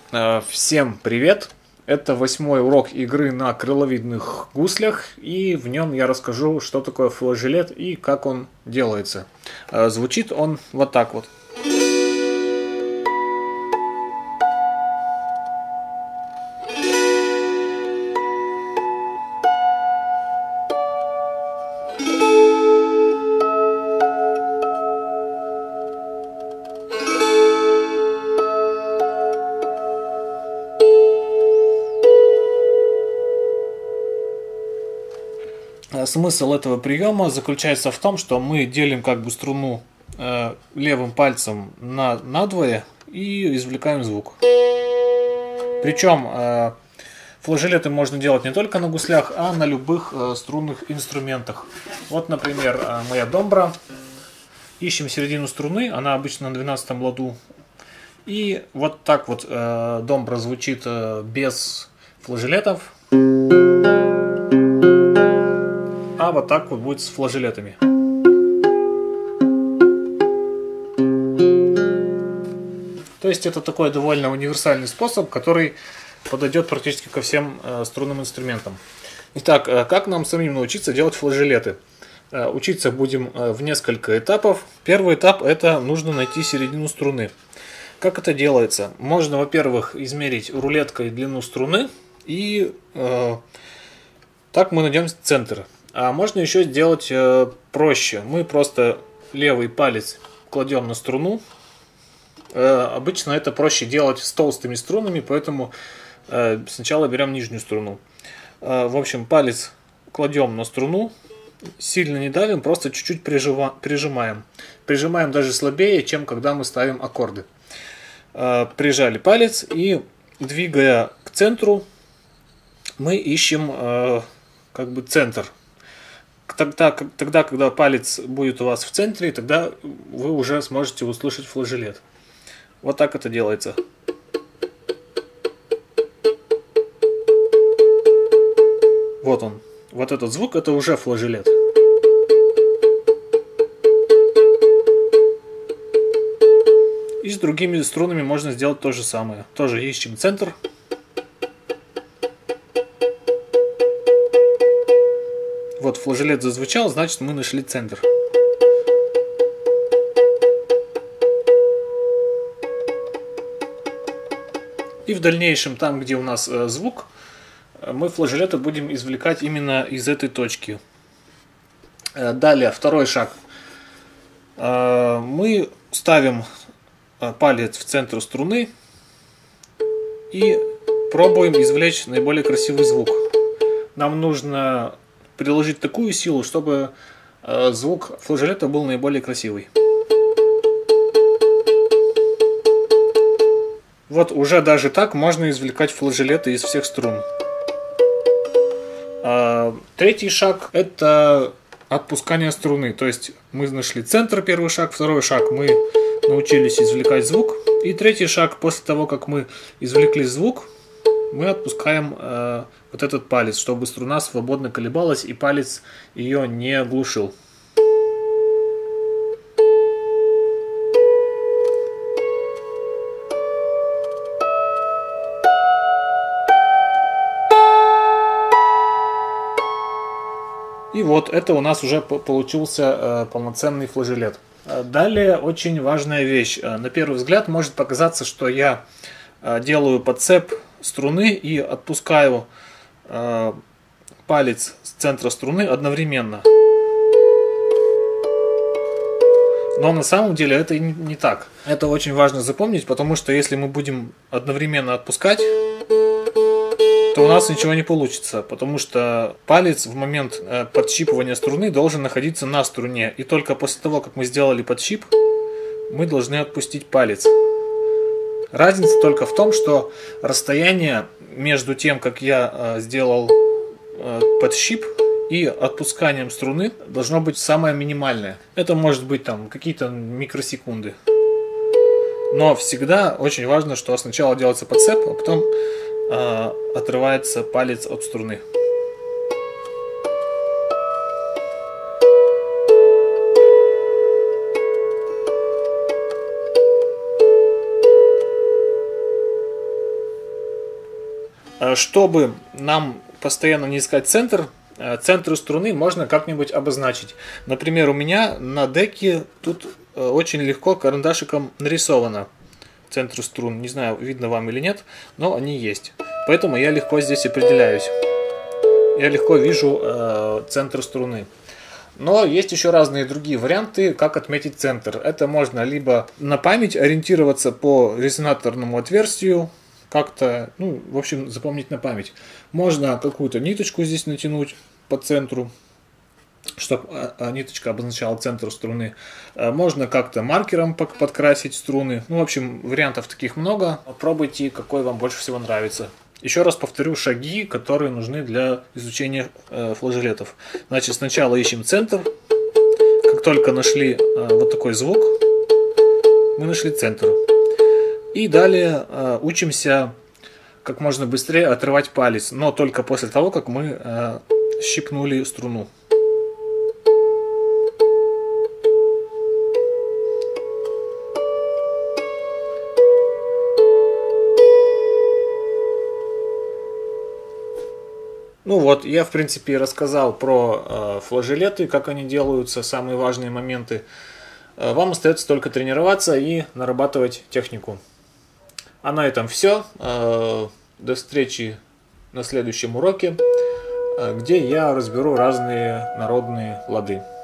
Всем привет! Это 8-й урок игры на крыловидных гуслях, и в нем я расскажу, что такое флажолет и как он делается. Звучит он вот так вот. Смысл этого приема заключается в том, что мы делим как бы струну левым пальцем надвое и извлекаем звук. Причем флажолеты можно делать не только на гуслях, а на любых струнных инструментах. Вот, например, моя домбра. Ищем середину струны, она обычно на 12-м ладу. И вот так вот домбра звучит без флажолетов. А вот так вот будет с флажолетами. То есть это такой довольно универсальный способ, который подойдет практически ко всем струнным инструментам. Итак, как нам самим научиться делать флажолеты? Учиться будем в несколько этапов. Первый этап — это нужно найти середину струны. Как это делается? Можно, во-первых, измерить рулеткой длину струны, и так мы найдем центр. А можно еще сделать проще. Мы просто левый палец кладем на струну. Обычно это проще делать с толстыми струнами, поэтому сначала берем нижнюю струну. В общем, палец кладем на струну, сильно не давим, просто чуть-чуть прижимаем. Прижимаем даже слабее, чем когда мы ставим аккорды. Прижали палец и, двигая к центру, мы ищем как бы центр. Тогда, когда палец будет у вас в центре, тогда вы уже сможете услышать флажолет. Вот так это делается. Вот он. Вот этот звук — это уже флажолет. И с другими струнами можно сделать то же самое. Тоже ищем центр. Вот флажолет зазвучал, значит, мы нашли центр. И в дальнейшем, там, где у нас звук, мы флажолеты будем извлекать именно из этой точки. Далее, второй шаг. Мы ставим палец в центр струны и пробуем извлечь наиболее красивый звук. Нам нужно приложить такую силу, чтобы звук флажолета был наиболее красивый. Вот уже даже так можно извлекать флажолеты из всех струн. Третий шаг — это отпускание струны. То есть мы нашли центр, первый шаг. Второй шаг — мы научились извлекать звук. И третий шаг — после того, как мы извлекли звук, мы отпускаем вот этот палец, чтобы струна свободно колебалась и палец ее не глушил. И вот это у нас уже получился полноценный флажолет. Далее очень важная вещь. На первый взгляд может показаться, что я делаю подцеп струны и отпускаю палец с центра струны одновременно. Но на самом деле это не так. Это очень важно запомнить, потому что если мы будем одновременно отпускать, то у нас ничего не получится, потому что палец в момент подщипывания струны должен находиться на струне. И только после того, как мы сделали подщип, мы должны отпустить палец. Разница только в том, что расстояние между тем, как я сделал подщип, и отпусканием струны должно быть самое минимальное. Это может быть там какие-то микросекунды. Но всегда очень важно, что сначала делается подцеп, а потом отрывается палец от струны. Чтобы нам постоянно не искать центр, центры струны можно как-нибудь обозначить. Например, у меня на деке тут очень легко карандашиком нарисовано центры струн. Не знаю, видно вам или нет, но они есть. Поэтому я легко здесь определяюсь. Я легко вижу центр струны. Но есть еще разные другие варианты, как отметить центр. Это можно либо на память ориентироваться по резонаторному отверстию, как-то, ну, в общем, запомнить на память. Можно какую-то ниточку здесь натянуть по центру, чтобы ниточка обозначала центр струны. Можно как-то маркером подкрасить струны. Ну, в общем, вариантов таких много. Попробуйте, какой вам больше всего нравится. Еще раз повторю шаги, которые нужны для изучения флажолетов. Значит, сначала ищем центр. Как только нашли вот такой звук, мы нашли центр. И далее учимся как можно быстрее отрывать палец, но только после того, как мы щипнули струну. Ну вот, я в принципе рассказал про флажолеты, как они делаются, самые важные моменты. Вам остается только тренироваться и нарабатывать технику. А на этом все. До встречи на следующем уроке, где я разберу разные народные лады.